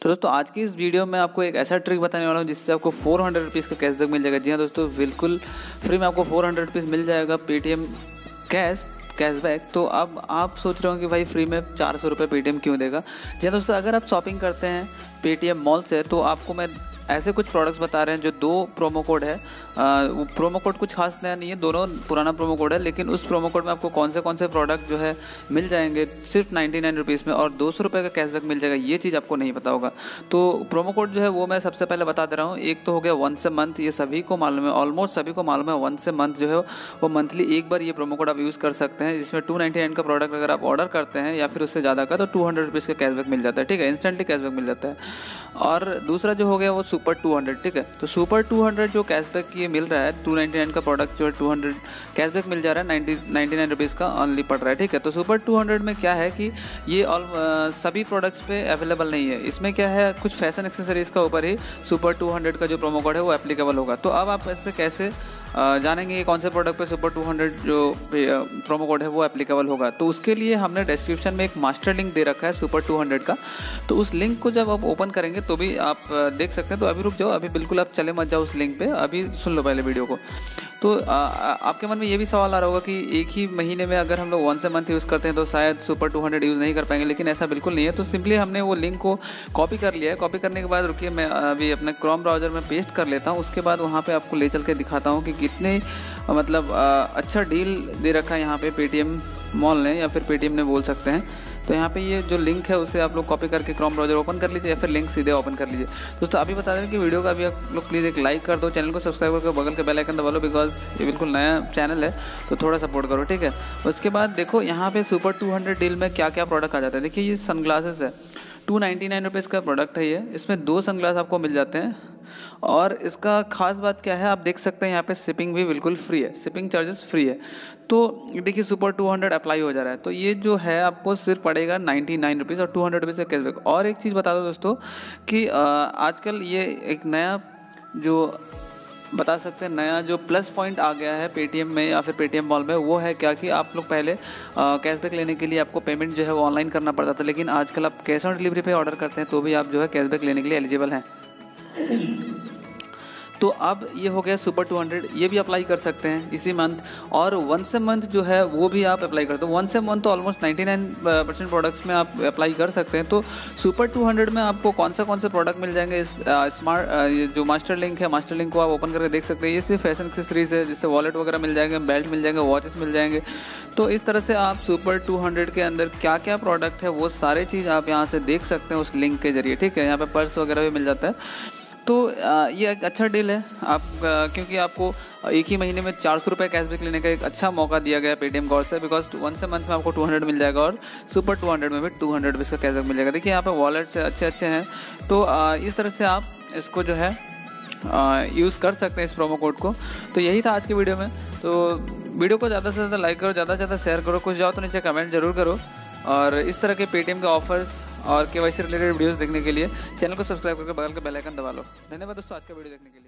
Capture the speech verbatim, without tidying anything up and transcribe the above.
तो दोस्तों आज की इस वीडियो में आपको एक ऐसा ट्रिक बताने वाला हूँ जिससे आपको फोर हंड्रेड रुपीज़ का कैशबैक मिल जाएगा। जी हाँ दोस्तों, बिल्कुल फ्री में आपको फोर हंड्रेड रुपीज़ मिल जाएगा पेटीएम कैश कैशबैक। तो अब आप सोच रहे हो कि भाई फ्री में चार सौ रुपये पेटीएम क्यों देगा। जी हाँ दोस्तों, अगर आप शॉपिंग करते हैं पेटीएम मॉल से तो आपको मैं ऐसे कुछ प्रोडक्ट्स बता रहे हैं जो दो प्रोमो कोड है। वो प्रोमो कोड कुछ खास नया नहीं है, दोनों पुराना प्रोमो कोड है, लेकिन उस प्रोमो कोड में आपको कौन से कौन से प्रोडक्ट जो है मिल जाएंगे सिर्फ नाइन्टी नाइन रुपीज़ में और दो सौ रुपये का कैशबैक मिल जाएगा। ये चीज़ आपको नहीं पता होगा। तो प्रोमो कोड जो है वो मैं सबसे पहले बता दे रहा हूँ। एक तो हो गया वंस ए मंथ, ये सभी को मालूम है, ऑलमोस्ट सभी को मालूम है। वंस ए मंथ जो है वो मंथली एक बार ये प्रोमो कोड आप यूज़ कर सकते हैं, जिसमें टू नाइन्टी नाइन का प्रोडक्ट अगर आप ऑर्डर करते हैं या फिर उससे ज़्यादा का तो टू हंड्रेड रुपीज़ का कैशबैक मिल जाता है। ठीक है, इंस्टेंटली कैशबैक मिल जाता है। और दूसरा जो हो गया वो सुपर टू हंड्रेड। ठीक है, तो सुपर टू हंड्रेड जो कैशबैक ये मिल रहा है, टू नाइन्टी नाइन का प्रोडक्ट जो है टू हंड्रेड कैशबैक मिल जा रहा है, नाइन्टी नाइन्टी नाइन रुपीज़ का ऑनली पड़ रहा है। ठीक है, तो सुपर टू हंड्रेड में क्या है कि ये ऑल सभी प्रोडक्ट्स पे अवेलेबल नहीं है। इसमें क्या है, कुछ फैशन एक्सेसरीज़ का ऊपर ही सुपर टू हंड्रेड का जो प्रोमो कोड है वो एप्लीकेबल होगा। तो अब आप इससे कैसे जानेंगे कौन से प्रोडक्ट पे सुपर टू हंड्रेड जो प्रोमो कोड है वो एप्लीकेबल होगा। तो उसके लिए हमने डिस्क्रिप्शन में एक मास्टर लिंक दे रखा है सुपर टू हंड्रेड का। तो उस लिंक को जब आप ओपन करेंगे तो भी आप देख सकते हैं। तो अभी रुक जाओ, अभी बिल्कुल आप चले मत जाओ उस लिंक पे, अभी सुन लो पहले वीडियो को। तो आ, आपके मन में ये भी सवाल आ रहा होगा कि एक ही महीने में अगर हम लोग वन से मंथ यूज़ करते हैं तो शायद सुपर टू हंड्रेड यूज़ नहीं कर पाएंगे, लेकिन ऐसा बिल्कुल नहीं है। तो सिंपली हमने वो लिंक को कॉपी कर लिया है। कॉपी करने के बाद रुकिए, मैं अभी अपने क्रोम ब्राउज़र में पेस्ट कर लेता हूँ। उसके बाद वहाँ पे आपको ले चल के दिखाता हूँ कि कितने मतलब अच्छा डील दे रखा है यहाँ पे पेटीएम मॉल ने या फिर पेटीएम ने बोल सकते हैं। तो यहाँ पे ये जो लिंक है उसे आप लोग कॉपी करके क्रोम ब्राउज़र ओपन कर लीजिए या फिर लिंक सीधे ओपन कर लीजिए। दोस्तों अभी बता दें कि वीडियो का अभी आप लोग प्लीज़ एक लाइक कर दो, चैनल को सब्सक्राइब करके बगल के बेल आइकन दबा लो, बिकॉज ये बिल्कुल नया चैनल है तो थोड़ा सपोर्ट करो। ठीक है, उसके बाद देखो यहाँ पे सुपर टू हंड्रेड डील में क्या क्या प्रोडक्ट आ जाता है। देखिए ये सनग्लासेस है, टू नाइन्टी नाइन रुपीज़ का प्रोडक्ट है ये। इसमें दो सनग्लास आपको मिल जाते हैं और इसका खास बात क्या है, आप देख सकते हैं यहाँ पे शिपिंग भी बिल्कुल फ्री है, शिपिंग चार्जेस फ्री है। तो देखिए सुपर टू हंड्रेड अप्लाई हो जा रहा है, तो ये जो है आपको सिर्फ पड़ेगा नाइन्टी नाइन रुपीज़ और टू हंड्रेड रुपीज़ का कैशबैक। और एक चीज़ बता दो दोस्तों कि आजकल ये एक नया जो बता सकते हैं नया जो प्लस पॉइंट आ गया है पेटीएम में या फिर पेटीएम मॉल में, वो है क्या कि आप लोग पहले कैशबैक लेने के लिए आपको पेमेंट जो है वो ऑनलाइन करना पड़ता था, लेकिन आजकल आप कैश ऑन डिलीवरी पे ऑर्डर करते हैं तो भी आप जो है कैशबैक लेने के लिए एलिजिबल हैं। तो अब ये हो गया सुपर टू हंड्रेड, ये भी अप्लाई कर सकते हैं इसी मंथ। और वंस ए मंथ जो है वो भी आप अप्लाई करते हो। वंस ए मंथ तो almost ninety nine percent products में आप अप्लाई कर सकते हैं। तो सुपर टू हंड्रेड में आपको कौन सा कौन से प्रोडक्ट मिल जाएंगे, इस स्मार्ट ये जो मास्टर लिंक है, मास्टर लिंक को आप ओपन करके देख सकते हैं। ये सिर्फ फैशन एक्सेसरीज है, जिससे वॉलेट वगैरह मिल जाएंगे, बेल्ट मिल जाएंगे, वॉचेस मिल जाएंगे। तो इस तरह से आप सुपर टू हंड्रेड के अंदर क्या क्या प्रोडक्ट है वो सारे चीज़ आप यहाँ से देख सकते हैं उस लिंक के जरिए। ठीक है, यहाँ पे पर्स वगैरह भी मिल जाता है। तो ये एक अच्छा डील है आप, क्योंकि आपको एक ही महीने में चार सौ रुपये कैशबैक लेने का एक अच्छा मौका दिया गया है पेटीएम गॉड से, बिकॉज वन से मंथ में आपको टू हंड्रेड मिल जाएगा और सुपर टू हंड्रेड में भी टू हंड्रेड रुपीज़ का कैशबैक मिल जाएगा। देखिए यहाँ पे वॉलेट्स अच्छे अच्छे हैं। तो इस तरह से आप इसको जो है यूज़ कर सकते हैं इस प्रोमो कोड को। तो यही था आज के वीडियो में। तो वीडियो को ज़्यादा से ज़्यादा लाइक करो, ज़्यादा से ज़्यादा शेयर करो, कुछ जाओ तो नीचे कमेंट जरूर करो। और इस तरह के पेटीएम के ऑफर्स और केवाईसी रिलेटेड वीडियोस देखने के लिए चैनल को सब्सक्राइब करके बगल के बेल आइकन दबा लो। धन्यवाद दोस्तों आज का वीडियो देखने के लिए।